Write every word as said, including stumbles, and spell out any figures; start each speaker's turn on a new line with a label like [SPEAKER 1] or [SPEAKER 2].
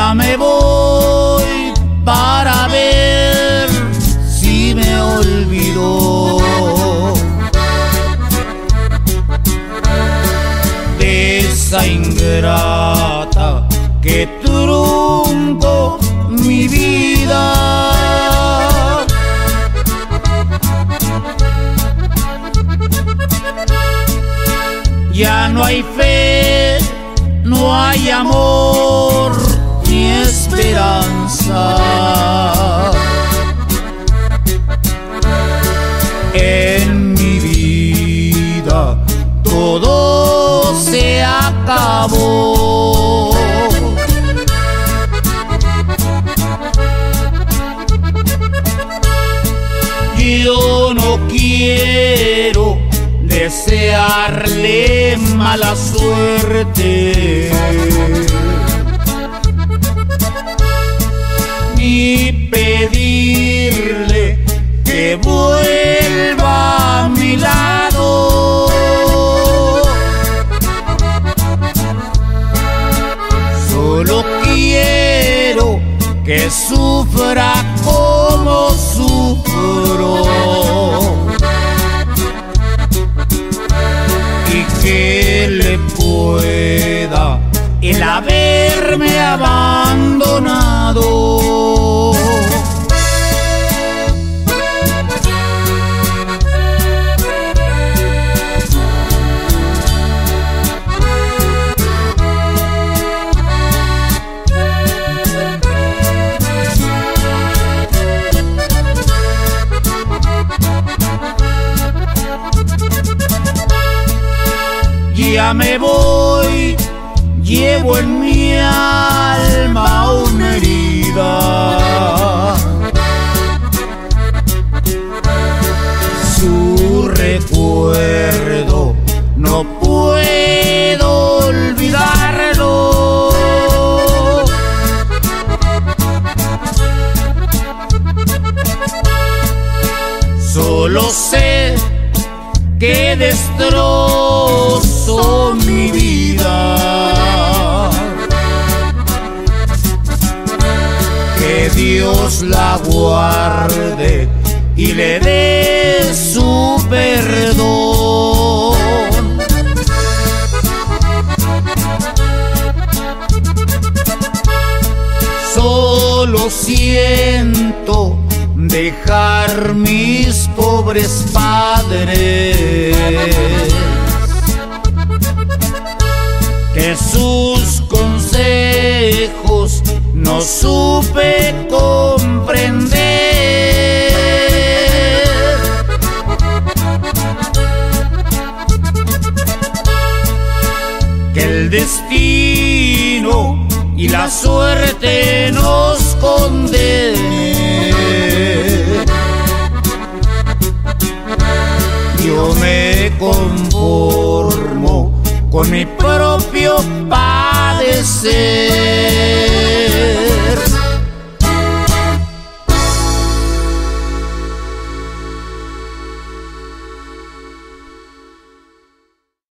[SPEAKER 1] Ya me voy para ver si me olvidó de esa ingrata que truncó mi vida. Ya no hay fe, no hay amor ni esperanza. En mi vida todo se acabó. Yo no quiero desearle mala suerte, ni pedirle que vuelva a mi lado. Solo quiero que sufra como sufro y que le pueda el haberme abandonado. Ya me voy, llevo en mi alma una herida. Su recuerdo no puedo olvidarlo. Solo sé que destrozó mi vida. Que Dios la guarde y le dé su perdón. Solo siento dejar mis pobres padres, que sus consejos no supe comprender, que el destino y la suerte nos condene. Yo me conformo con mi propio padecer.